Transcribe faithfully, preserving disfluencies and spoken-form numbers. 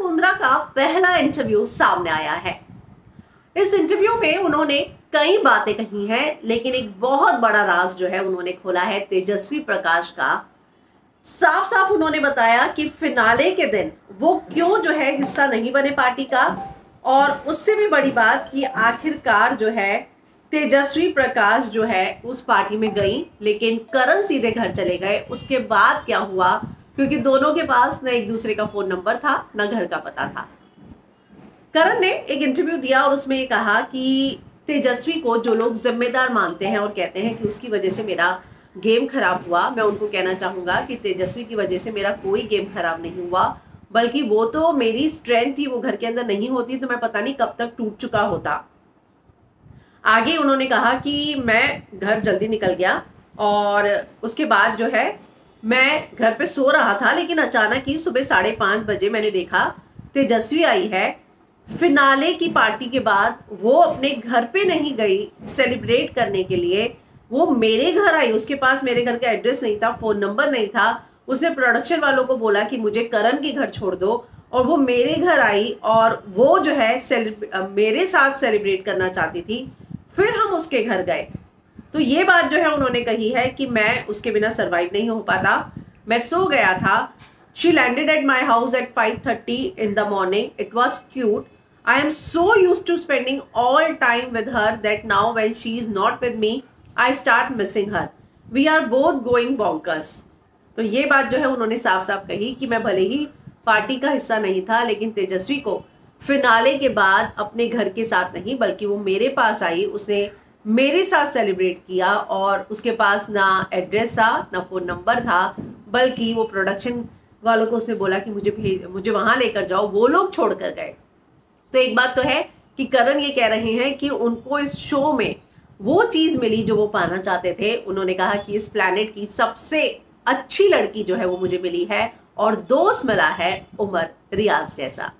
कुंद्रा का पहला इंटरव्यू सामने आया है। इस इंटरव्यू में उन्होंने कई बातें कही हैं, लेकिन एक बहुत बड़ा राज जो है उन्होंने खोला है तेजस्वी प्रकाश का। साफ साफ उन्होंने बताया कि फिनाले के दिन वो क्यों जो है हिस्सा नहीं बने पार्टी का, और उससे भी बड़ी बात कि आखिरकार जो है तेजस्वी प्रकाश जो है उस पार्टी में गई, लेकिन करण सीधे घर चले गए। उसके बाद क्या हुआ, क्योंकि दोनों के पास न एक दूसरे का फोन नंबर था न घर का पता था। करण ने एक इंटरव्यू दिया और उसमें ये कहा कि तेजस्वी को जो लोग जिम्मेदार मानते हैं और कहते हैं कि उसकी वजह से मेरा गेम खराब हुआ, मैं उनको कहना चाहूंगा कि तेजस्वी की वजह से मेरा कोई गेम खराब नहीं हुआ, बल्कि वो तो मेरी स्ट्रेंथ थी। वो घर के अंदर नहीं होती तो मैं पता नहीं कब तक टूट चुका होता। आगे उन्होंने कहा कि मैं घर जल्दी निकल गया और उसके बाद जो है मैं घर पे सो रहा था, लेकिन अचानक ही सुबह साढ़े पाँच बजे मैंने देखा तेजस्वी आई है। फिनाले की पार्टी के बाद वो अपने घर पे नहीं गई सेलिब्रेट करने के लिए, वो मेरे घर आई। उसके पास मेरे घर का एड्रेस नहीं था, फोन नंबर नहीं था। उसने प्रोडक्शन वालों को बोला कि मुझे करण के घर छोड़ दो, और वो मेरे घर आई और वो जो है मेरे साथ सेलिब्रेट करना चाहती थी। फिर हम उसके घर गए। तो ये बात जो है उन्होंने कही है कि मैं उसके बिना सरवाइव नहीं हो पाता, मैं सो गया था। She landed at my house at five thirty in the morning. It was cute. I am so used to spending all time with her that now when she is not with me, I start missing her. We are both going bonkers. तो ये बात जो है उन्होंने साफ साफ कही कि मैं भले ही पार्टी का हिस्सा नहीं था, लेकिन तेजस्वी को फिनाले के बाद अपने घर के साथ नहीं बल्कि वो मेरे पास आई, उसने मेरे साथ सेलिब्रेट किया, और उसके पास ना एड्रेस था ना फोन नंबर था, बल्कि वो प्रोडक्शन वालों को उसने बोला कि मुझे भेज मुझे वहां लेकर जाओ, वो लोग छोड़ कर गए। तो एक बात तो है कि करण ये कह रहे हैं कि उनको इस शो में वो चीज मिली जो वो पाना चाहते थे। उन्होंने कहा कि इस प्लैनेट की सबसे अच्छी लड़की जो है वो मुझे मिली है, और दोस्त मिला है उमर रियाज जैसा।